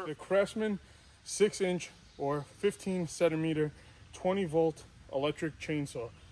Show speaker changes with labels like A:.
A: The Craftsman 6-inch or 15 centimeter 20 volt electric chainsaw.